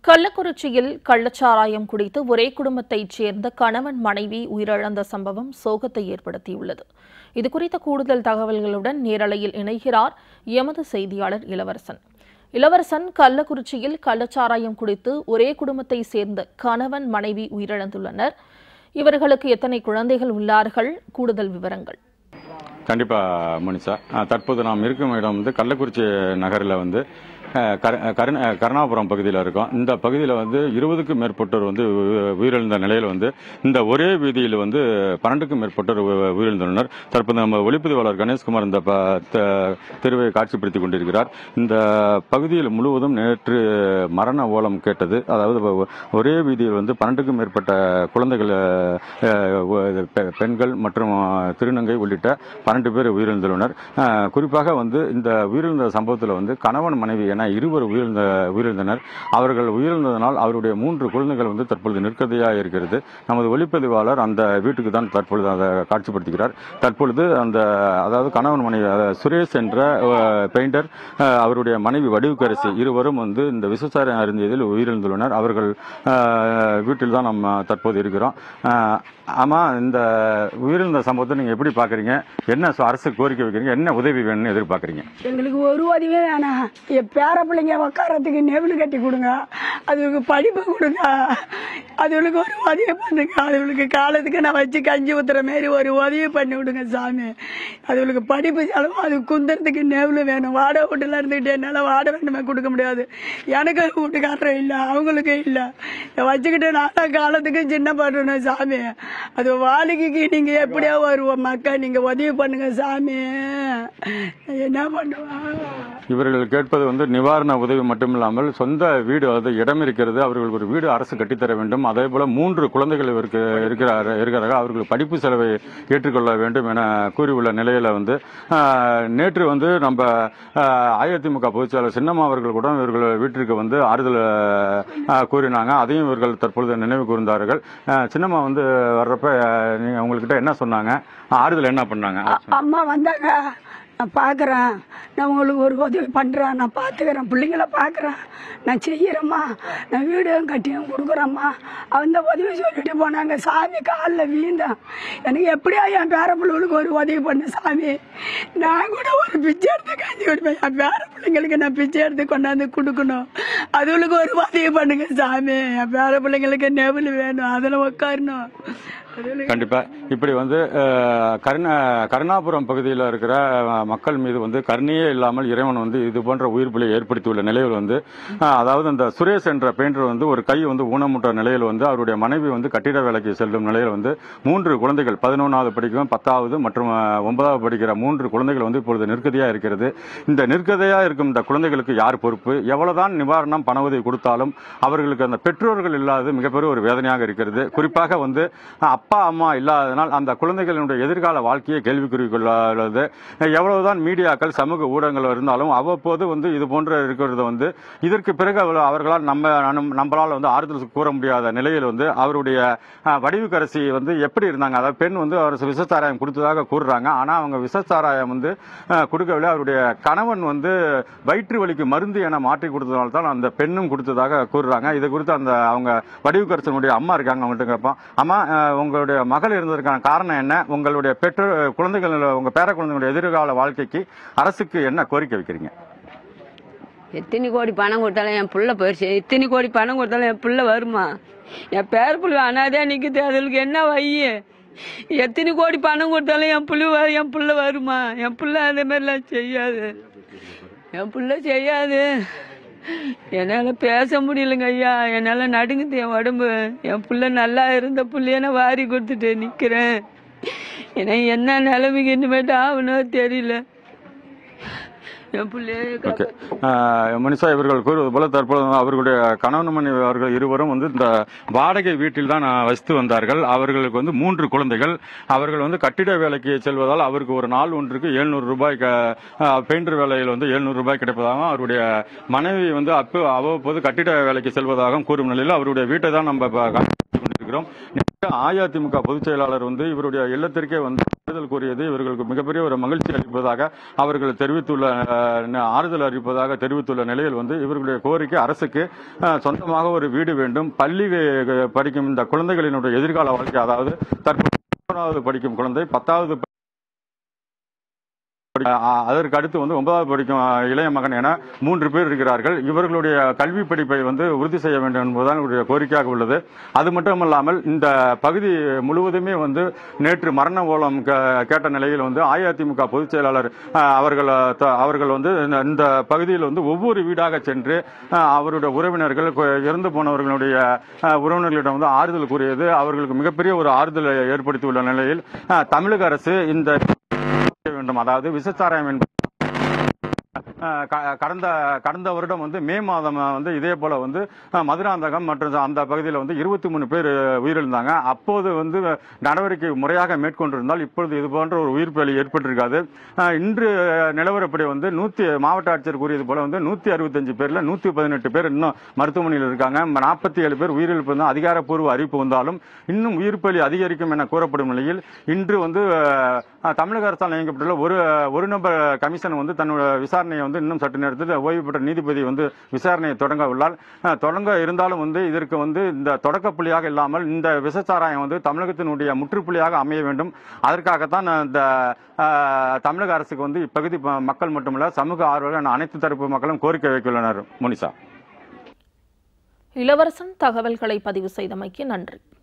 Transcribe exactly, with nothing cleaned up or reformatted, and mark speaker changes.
Speaker 1: கள்ளக்குறிச்சியில் கள்ளச்சாராயம் குடித்து ஒரே குடும்பத்தைச் சேர்ந்த கணவன் மனைவி உயிரிழந்த சம்பவம் சோகத்தை ஏற்படுத்தியுள்ளது. இதுகுறித்த கூடுதல் தகவல்களுடன் நேரலையில் இணைகிறார் எமது செய்தியாளர் இளவரசன். இளவரசன், கள்ளக்குறிச்சியில் கள்ளச்சாராயம் குடித்து ஒரே குடும்பத்தைச் சேர்ந்த கணவன் மனைவி உயிரிழந்துள்ளனர். இவர்களுக்கு எத்தனை குழந்தைகள் உள்ளார்கள்? கூடுதல் விவரங்கள்.
Speaker 2: கண்டிப்பா மனிஷா, தற்போது நாம் இருக்கும் இடம் வந்து கள்ளக்குறிச்சி நகரில் வந்து கருணாபுரம் பகுதியில் இருக்கும். இந்த பகுதியில் வந்து இருபதுக்கும் மேற்பட்டோர் வந்து உயிரிழந்த நிலையில் வந்து இந்த ஒரே வீதியில் வந்து பன்னெண்டுக்கும் மேற்பட்டோர் உயிரிழந்துள்ளனர். தற்போது நம்ம ஒளிப்பதிவாளர் கணேஷ்குமார் இந்த தெருவை காட்சிப்படுத்திக் கொண்டிருக்கிறார். இந்த பகுதியில் முழுவதும் நேற்று மரண ஓலம் கேட்டது. அதாவது ஒரே வீதியில் வந்து பன்னெண்டுக்கும் மேற்பட்ட குழந்தைகள், பெண்கள் மற்றும் திருநங்கை உள்ளிட்ட பன்னெண்டு பேர் உயிரிழந்துள்ளனர். குறிப்பாக வந்து இந்த உயிரிழந்த சம்பவத்தில் வந்து கணவன் மனைவி என இருவர் உயிரிழந்த உயிரிழந்தனர். அவர்கள் உயிரிழந்ததனால் அவருடைய மூன்று குழந்தைகள் வந்து தற்பொழுது நிற்கதையாக இருக்கிறது. நமது ஒளிப்பதிவாளர் அந்த வீட்டுக்கு தான் தற்பொழுது அதை காட்சிப்படுத்துகிறார். தற்பொழுது அந்த அதாவது கணவன் மனைவி சுரேஷ் என்ற பெயிண்டர், அவருடைய மனைவி வடிவுக்கரசி இருவரும் வந்து இந்த விசச்சாரம் அருந்தியதில் உயிரிழந்துள்ளனர். அவர்கள் வீட்டில் தான் நம்ம தற்போது இருக்கிறோம். ஆமா, இந்த உயிரிழந்த சம்பவத்தை நீங்க எப்படி பாக்குறீங்க? என்ன அரசு கோரிக்கை வைக்கிறீங்க? என்ன உதவி வேணும்னு எதிர்பார்க்கறீங்க?
Speaker 3: எங்களுக்கு ஒரு உதவியே வேணாம். என் பேர பிள்ளைங்க உட்காரத்துக்கு நெவில் கட்டி கொடுங்க, அதுக்கு படிப்பு கொடுங்க, அதுகளுக்கு ஒரு உதவி பண்ணுங்க. அதுகளுக்கு காலத்துக்கு நான் வச்சு கஞ்சி ஊத்துற மாரி ஒரு உதவி பண்ணி விடுங்க சாமி. அதுகளுக்கு படிப்பு செலவு, அது குந்தறதுக்கு நெவில் வேணும். வாடகை வீட்டுல இருந்துகிட்டு என்னால வாடகை வேணுமே கொடுக்க முடியாது. எனக்கு வீட்டுக்காரரும் இல்லை, அவங்களுக்கு இல்லை. வச்சுக்கிட்டு நானா காலத்துக்கு சின்ன பண்ணணும் சாமி. அது வாடகைக்கு நீங்க எப்படியா வருவோம் மக்கள், நீங்க உதவி பண்ணுங்க சாமி. என்ன பண்ணுவாங்க?
Speaker 2: இவர்கள் கேட்பது வந்து நிவாரண உதவி மட்டுமில்லாமல் சொந்த வீடு, அது இடம் இருக்கிறது, அவர்களுக்கு ஒரு வீடு அரசு கட்டித்தர வேண்டும். அதே போல மூன்று குழந்தைகள் இவருக்கு இருக்கிறார்கள், அவர்களுக்கு படிப்பு செலவை ஏற்றுக்கொள்ள வேண்டும் என கூறியுள்ள நிலையில வந்து நேற்று வந்து நம்ம அதிமுக பொதுச்செயலாளர் சின்னம்மா அவர்கள் கூட இவர்கள் வீட்டிற்கு வந்து ஆறுதல் கூறினாங்க. அதையும் இவர்கள் தற்பொழுது நினைவு கூர்ந்தார்கள். சின்னம்மா வந்து வர்றப்ப நீங்க உங்ககிட்ட என்ன சொன்னாங்க? ஆறுதல் என்ன பண்ணாங்க?
Speaker 3: அம்மா வந்தாங்க, நான் பார்க்குறேன், நான் உங்களுக்கு ஒரு உதவி பண்ணுறேன், நான் பார்த்துக்கிறேன், பிள்ளைங்கள பார்க்குறேன், நான் செய்கிறேம்மா, நான் வீடும் கட்டியும் கொடுக்குறேம்மா, அந்த உதவி சொல்லிட்டு போனாங்க. சாமி காலில் வீழ்ந்தேன், எனக்கு எப்படியா என் பேர பிள்ளைகளுக்கு ஒரு உதவி பண்ண சாமி. நான் கூட ஒரு பிச்சை எடுத்து கஞ்சி கொடுப்பேன், என் பேர பிள்ளைங்களுக்கு நான் பிச்சை எடுத்து கொண்டாந்து கொடுக்கணும். அதுகளுக்கு ஒரு உதவி பண்ணுங்க சாமி. என் பேர பிள்ளைங்களுக்கு நெவில் வேணும், அதில் உட்காரணும்.
Speaker 2: கண்டிப்பா இப்படி வந்து கருணாபுரம் பகுதியில் இருக்கிற மக்கள் மீது வந்து கருணையே இல்லாமல் இறைவன் வந்து இது போன்ற உயிர் பிழை ஏற்படுத்தியுள்ள நிலையில் வந்து அதாவது அந்த சுரேஷ் என்ற பெயிண்டர் வந்து ஒரு கை வந்து ஊனமுற்ற நிலையில் வந்து அவருடைய மனைவி வந்து கட்டிட வேலைக்கு செல்லும் நிலையில் வந்து மூன்று குழந்தைகள், பதினொன்றாவது படிக்கும், பத்தாவது மற்றும் ஒன்பதாவது படிக்கிற மூன்று குழந்தைகள் வந்து இப்பொழுது நிற்கதியா இருக்கிறது. இந்த நிற்கதையா இருக்கும் இந்த குழந்தைகளுக்கு யார் பொறுப்பு? எவ்வளவுதான் நிவாரணம் பண உதவி கொடுத்தாலும் அவர்களுக்கு அந்த பெற்றோர்கள் இல்லாதது மிகப்பெரிய ஒரு வேதனையாக இருக்கிறது. குறிப்பாக வந்து அப்பா அம்மா இல்லாததனால் அந்த குழந்தைகளுடைய எதிர்கால வாழ்க்கையை கேள்விக்குறிக்கொள்ளாது. எவ்வளவுதான் மீடியாக்கள் சமூக ஊடகங்கள் இருந்தாலும் அவ்வப்போது வந்து இது போன்ற இருக்கிறது வந்து இதற்கு பிறகு அவர்களால் நம்ம நம்மளால் வந்து ஆறுதல் கூற முடியாத நிலையில் வந்து அவருடைய வடிவுக்கரசி வந்து எப்படி இருந்தாங்க? அதாவது பெண் வந்து அவர் விசச்சாராயம் கொடுத்ததாக கூறுறாங்க. ஆனா அவங்க விசச்சாராயம் வந்து கொடுக்கவில்லை. அவருடைய கணவன் வந்து வயிற்று வலிக்கு மருந்து என மாற்றி கொடுத்ததால் தான் அந்த பெண்ணும் கொடுத்ததாக கூறுறாங்க. இது குறித்து அந்த அவங்க வடிவுக்கரசனுடைய அம்மா இருக்காங்க, அவங்கள்ட்ட கேட்போம். அம்மா, உங்களுடைய மகள் இருந்ததற்கான காரணம் என்ன? உங்களுடைய பெற்றோர் குழந்தைகள், உங்க பேர குழந்தைகளுடைய எதிர்கால வாழ்க்கைக்கு அரசுக்கு என்ன கோரிக்கை வைக்கிறீங்க?
Speaker 4: எத்தனை கோடி பணம் கொடுத்தாலும் என் பிள்ளை போயிடுச்சு. எத்தனை கோடி பணம் கொடுத்தாலும் என் பிள்ளை வருமா? என் பேர பிள்ளை அனாதே நிக்குது, அதுக்கு என்ன வைய? எத்தனை கோடி பணம் கொடுத்தாலும் என் பிள்ளை என் பிள்ளை வருமா? என் பிள்ளை அதே மாதிரிலாம் செய்யாது, என் பிள்ளை செய்யாது. என்னால் பேச முடியலங்க ஐயா, என்னால் நடுங்குது என் உடம்பு. என் பிள்ளை நல்லா இருந்த பிள்ளைய நான் வாரி கொடுத்துட்டு நிற்கிறேன். ஏன்னா என்ன நிலைமைக்கு இனிமேட்டு ஆகணும் தெரியல. என் பிள்ளைய
Speaker 2: மனிஷா இவர்கள் கூறுவது போல தற்போது அவர்களுடைய கணவன் மனைவி அவர்கள் இருவரும் வந்து இந்த வாடகை வீட்டில் தான் வசித்து வந்தார்கள். அவர்களுக்கு வந்து மூன்று குழந்தைகள். அவர்கள் வந்து கட்டிட வேலைக்கு செல்வதால் அவருக்கு ஒரு நாள் ஒன்றுக்கு எழுநூறு ரூபாய் பெயிண்டர் வேலையில் வந்து எழுநூறு ரூபாய் கிடைப்பதாகவும், அவருடைய மனைவி வந்து அப்போ அவ்வப்போது கட்டிட வேலைக்கு செல்வதாகவும் கூறும் நிலையில் அவருடைய வீட்டை தான் நம்ம கொண்டிருக்கிறோம். அஇஅதிமுக பொதுச் செயலாளர் வந்து இவருடைய இல்லத்திற்கே வந்து ஆறுதல் கூறியது இவர்களுக்கு மிகப்பெரிய ஒரு மகிழ்ச்சி அளிப்பதாக அவர்கள் தெரிவித்துள்ள ஆறுதல் அளிப்பதாக தெரிவித்துள்ள நிலையில் வந்து இவர்களுடைய கோரிக்கை அரசுக்கு சொந்தமாக ஒரு வீடு வேண்டும், பள்ளி படிக்கும் இந்த குழந்தைகளினுடைய எதிர்கால வாழ்க்கை, அதாவது தற்போது படிக்கும் குழந்தை பத்தாவது அதற்கு அடுத்து வந்து ஒன்பதாவது படிக்கும் இளைய மகன் என மூன்று பேர் இருக்கிறார்கள். இவர்களுடைய கல்வி படிப்பை வந்து உறுதி செய்ய வேண்டும் என்பதுதான் இவருடைய கோரிக்கையாக உள்ளது. அது மட்டுமல்லாமல் இந்த பகுதி முழுவதுமே வந்து நேற்று மரண ஓலம் கேட்ட நிலையில் வந்து அஇஅதிமுக பொதுச் செயலாளர் அவர்கள் அவர்கள் வந்து இந்த பகுதியில் வந்து ஒவ்வொரு வீடாக சென்று அவருடைய உறவினர்கள் இறந்து போனவர்களுடைய உறவினர்களிடம் வந்து ஆறுதல் கூறியது அவர்களுக்கு மிகப்பெரிய ஒரு ஆறுதலை ஏற்படுத்தியுள்ள நிலையில் தமிழக அரசு இந்த வேண்டும், அதாவது விசச்சாராயம் என்பது கடந்த கடந்த வருடம் வந்து மே மாதம் வந்து இதே போல வந்து மதுராந்தகம் மற்றும் அந்த பகுதியில் வந்து இருபத்தி மூணு பேர் உயிரிழந்தாங்க. அப்போது வந்து நடவடிக்கை முறையாக மேற்கொண்டிருந்தால் இப்பொழுது இது போன்ற ஒரு உயிர் பலி ஏற்பட்டிருக்காது. இன்று நிலவரப்படி வந்து நூத்தி மாவட்ட ஆட்சியர் கூறியது போல வந்து நூத்தி அறுபத்தி அஞ்சு பேர்ல நூத்தி பதினெட்டு பேர் இன்னும் மருத்துவமனையில் இருக்காங்க. நாற்பத்தி ஏழு பேர் உயிரிழப்பு தான் அதிகாரப்பூர்வ அறிவிப்பு வந்தாலும் இன்னும் உயிர் பலி அதிகரிக்கும் என கூறப்படும் நிலையில் இன்று வந்து தமிழக அரசால் நியமிக்கப்பட்டுள்ள ஒரு ஒரு நபர் கமிஷன் வந்து தன்னுடைய விசாரணையை வந்து இன்னும் சற்று நேரத்தில் ஓய்வு பெற்ற நீதிபதி வந்து விசாரணையை தொடங்க உள்ளார். தொடங்க இருந்தாலும் வந்து இதற்கு வந்து இந்த தொடக்க புள்ளியாக இல்லாமல் இந்த விசச்சாராயம் வந்து தமிழகத்தினுடைய முற்றுப்புள்ளியாக அமைய வேண்டும். அதற்காகத்தான் இந்த தமிழக அரசுக்கு வந்து இப்பகுதி மக்கள் மட்டுமல்ல சமூக ஆர்வலர்கள் அனைத்து தரப்பு மக்களும் கோரிக்கை வைத்துள்ளனர். மோனிஷா.
Speaker 1: இளவரசன் தகவல்களை பதிவு செய்தமைக்கு நன்றி.